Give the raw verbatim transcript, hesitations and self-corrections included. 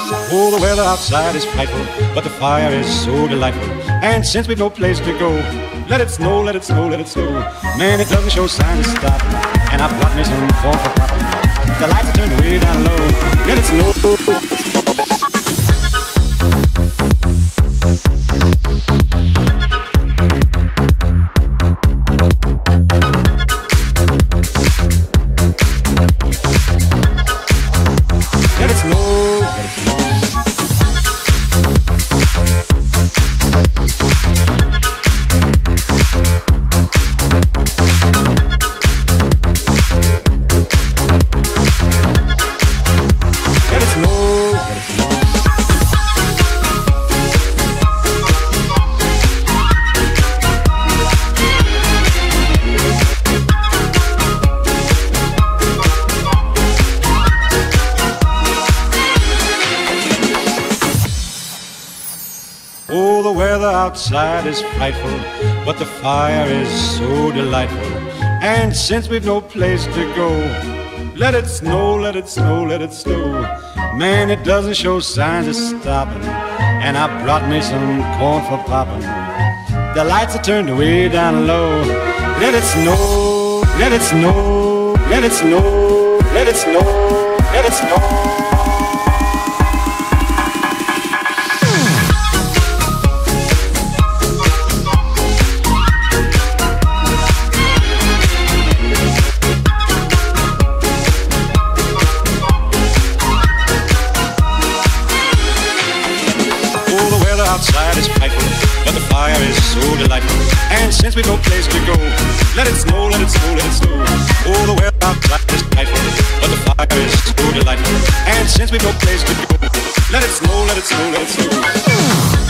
Oh, the weather outside is frightful, but the fire is so delightful. And since we've no place to go, let it snow, let it snow, let it snow. Man, it doesn't show signs of stopping, and I've got me some corn for popping. The lights are turned way down low, let it snow. Let it snow, let it snow. Let it snow, let it snow. Oh, the weather outside is frightful, but the fire is so delightful. And since we've no place to go, let it snow, let it snow, let it snow. Man, it doesn't show signs of stopping, and I brought me some corn for popping. The lights are turned way down low. Let it snow, let it snow, let it snow, let it snow, let it snow. Outside is frightful, but the fire is so delightful. And since we've no place to go, let it snow, let it snow, let it snow. Oh, the weather outside is frightful, but the fire is so delightful. And since we've no place to go, let it snow, let it snow, let it snow.